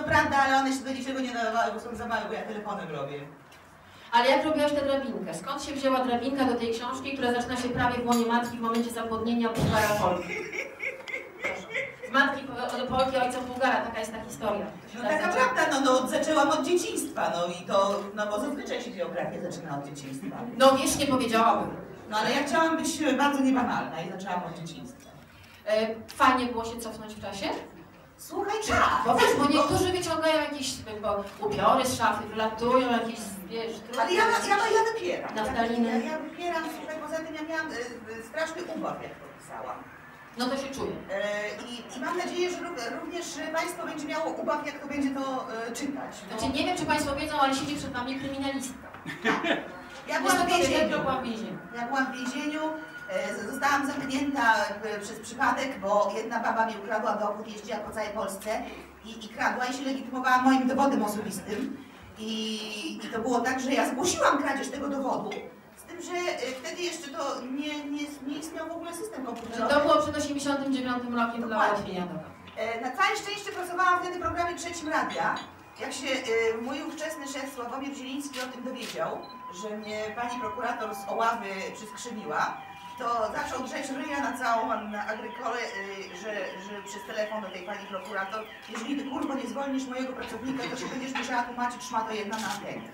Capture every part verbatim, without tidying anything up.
to prawda, ale one się do niczego nie nadawały, bo są za małe, bo ja telefonem robię. Ale jak robiłaś tę drabinkę? Skąd się wzięła drabinka do tej książki, która zaczyna się prawie w łonie matki w momencie zapłodnienia Bułgara Polki? Z matki od Polki, ojca Bułgara, taka jest ta historia. No taka prawda, no, no zaczęłam od dzieciństwa, no i to, no bo zazwyczaj się biografię zaczyna od dzieciństwa. No wiesz, nie powiedziałabym. No ale ja chciałam być bardzo niebanalna i zaczęłam od dzieciństwa. E, fajnie było się cofnąć w czasie? Słuchaj, tak. Bo wiesz, bo niektórzy wyciągają jakieś bo, ubiory z szafy, wylatują jakieś, wiesz... Ale ja, ja, ja wypieram. Naftaliny. Ja, ja wypieram, słuchaj, poza tym ja miałam y, y, straszny ubaw, jak to pisałam. No to się czuje. Y, i, I mam nadzieję, że również Państwo będzie miało ubaw, jak to będzie to y, czytać. No. Znaczy, nie wiem, czy Państwo wiedzą, ale siedzi przed nami kryminalistka. Ja byłam w więzieniu. byłam w więzieniu. Ja byłam w więzieniu. Zostałam zamknięta przez przypadek, bo jedna baba mi ukradła dowód, jeździła po całej Polsce i, i kradła i się legitymowała moim dowodem osobistym. I, I to było tak, że ja zgłosiłam kradzież tego dowodu, z tym, że wtedy jeszcze to nie, nie, nie istniał w ogóle system komputerowy. To było przed osiemdziesiątym dziewiątym rokiem dla ułatwienia. Na całe szczęście pracowałam wtedy w programie Trzecim Radia. Jak się y, mój ówczesny szef Sławomir Zieliński o tym dowiedział, że mnie pani prokurator z Oławy przyskrzywiła, to zaczął drzeć ryja na całą na Agrykole, y, że, że przez telefon do tej pani prokurator, jeżeli ty kurwo nie zwolnisz mojego pracownika, to się będziesz musiała tłumaczyć szmato jedna na antenie.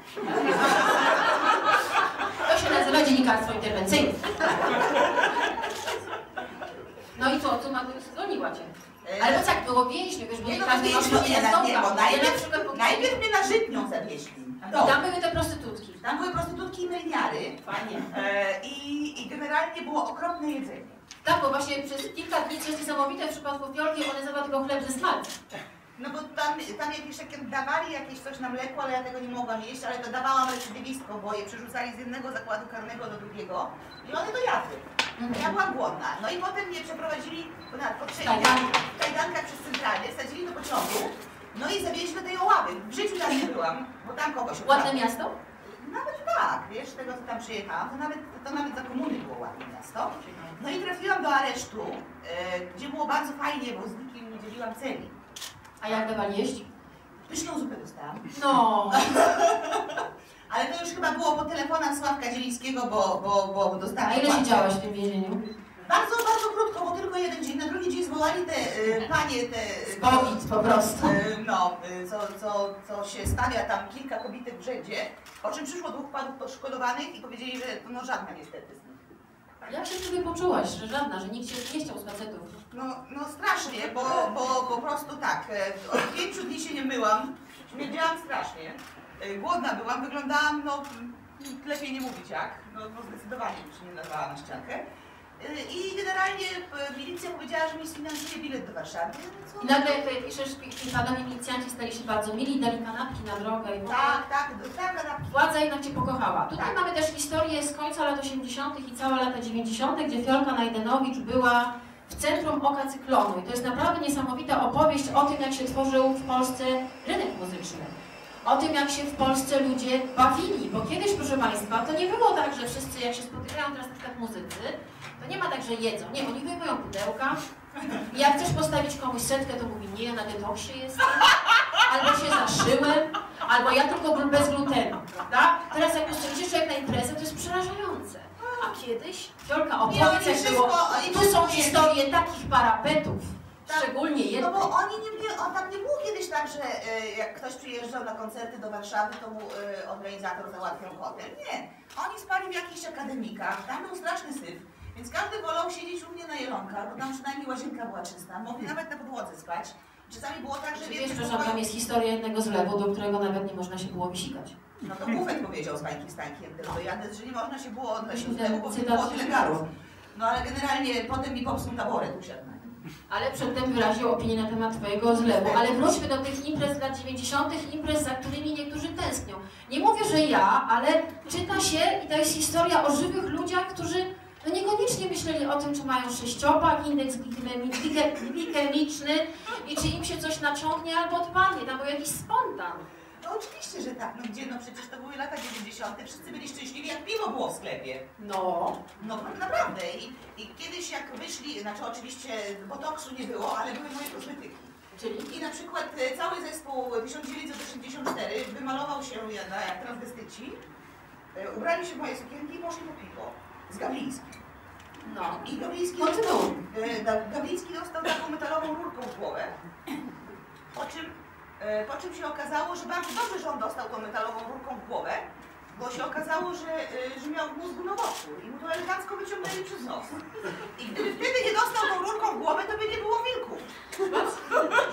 To się nazywa dziennikarstwo interwencyjne. No i co, co ma zwolniła cię? Ale to tak było więźniu, wiesz, bo nie, nie każdy no, nie nie, nie, nie, bo najpierw, przykład, najpierw mnie na Żytnią zawieźli. I tam były te prostytutki. Tam były prostytutki i melniary. Fajnie. E, i, I generalnie było okropne jedzenie. Tak, bo właśnie przez kilka dni, co jest niesamowite w przypadku Fiolki, one zjadła tylko chleb ze smalcem. No bo tam, tam jakieś takie dawali jakieś coś na mleku, ale ja tego nie mogłam jeść, ale to dawałam recydywistką, bo je przerzucali z jednego zakładu karnego do drugiego i one to jadły. Mhm. Ja byłam głodna. No i potem mnie przeprowadzili po trzech w kajdankach przez centralę, wsadzili do pociągu, no i zawieźli do tej Oławy. W życiu tam nie byłam, bo tam kogoś Ładne miasto? Nawet tak, wiesz, tego co tam przyjechałam, to nawet, to nawet za komuny było ładne miasto. No i trafiłam do aresztu, e, gdzie było bardzo fajnie, bo z nikim nie dzieliłam celi. A jak dawali jeść? Pyszną zupę dostałam. No. Ale to już chyba było po telefonach Sławka Zielińskiego, bo, bo, bo dostałam... A ile siedziałaś w tym więzieniu? Bardzo, bardzo krótko, bo tylko jeden dzień. Na drugi dzień zwołali te y, panie, te... COVID po prostu. Y, no, y, co, co, co się stawia tam kilka kobitek w rzędzie, po czym przyszło dwóch panów poszkodowanych i powiedzieli, że no żadna niestety z nich. Jak się wtedy poczułaś, że żadna, że nikt się nie chciał z facetów? No, no strasznie, bo, bo po prostu tak, od pięciu dni się nie myłam, śmierdziałam strasznie, głodna byłam, wyglądałam, no lepiej nie mówić jak, no, no zdecydowanie bym się nie nazwała na ściankę. I generalnie milicja powiedziała, że mi sfinansuje bilet do Warszawy. I nagle jak piszesz, panowie milicjanci stali się bardzo mili, dali kanapki na drogę i tak, tak, dostałam kanapki. Władza jednak cię pokochała. Tutaj tak. Mamy też historię z końca lat osiemdziesiątych i całe lata dziewięćdziesiąte, gdzie Fiolka Najdenowicz była w centrum oka cyklonu. I to jest naprawdę niesamowita opowieść o tym, jak się tworzył w Polsce rynek muzyczny. O tym, jak się w Polsce ludzie bawili, bo kiedyś, proszę Państwa, to nie było tak, że wszyscy jak się spotykają teraz na przykład muzycy, to nie ma tak, że jedzą. Nie, oni wyjmują pudełka i jak chcesz postawić komuś setkę, to mówi, nie, ja na detoksie jestem, albo się zaszyłem, albo ja tylko bez glutenu, prawda? Teraz jak uszczędzisz jak na imprezę, to jest przerażające. A kiedyś, Fiolka, opowiedz jak było, tu są historie takich parapetów. Szczególnie jedno. No bo oni nie mieli, on tam nie było kiedyś tak, że y, jak ktoś przyjeżdżał na koncerty do Warszawy, to mu y, organizator załatwiał hotel. Nie. Oni spali w jakichś akademikach, tam był straszny syf. Więc każdy wolał siedzieć u mnie na Jelonkach, bo tam przynajmniej łazienka była czysta. Mogli nawet na podłodze spać. Czasami było tak, że... Wiesz, że tam jest historia jednego zlewu, do którego nawet nie można się było wysikać. No to Bufet powiedział z bajki Stańki, do Jandes, że nie można się było odnosić do zlewu, bo było tyle garów. No ale generalnie potem mi popsuł taboret, usiadł na nim. Ale przedtem wyraził opinię na temat twojego zlewu. Ale wróćmy do tych imprez lat dziewięćdziesiątych, imprez, za którymi niektórzy tęsknią. Nie mówię, że ja, ale czyta się i to jest historia o żywych ludziach, którzy no niekoniecznie myśleli o tym, czy mają sześciopak, indeks glikemiczny i czy im się coś naciągnie albo odpadnie. Tam był jakiś spontan. No oczywiście, że tak. No gdzie? No przecież to były lata dziewięćdziesiąte. Wszyscy byli szczęśliwi, jak piwo było w sklepie. No. No naprawdę. I, i kiedyś jak wyszli, znaczy oczywiście botoksu nie było, ale były moje kosmetyki. Czyli? I na przykład e, cały zespół tysiąc dziewięćset osiemdziesiąt cztery wymalował się na, jak transwestyci, e, ubrali się w moje sukienki i poszli po piwo z Gawlińskim. No. I Gawliński Po czym? dostał, e, Gawliński dostał taką metalową rurką w głowę, po czym, e, po czym się okazało, że bardzo dobrze, że on dostał tą metalową rurką w głowę, bo się okazało, że, e, że miał w mózgu nowotwór i mu to elegancko wyciągnęli przez nos. I gdyby wtedy nie dostał tą rurką w głowę, to by nie było wilków.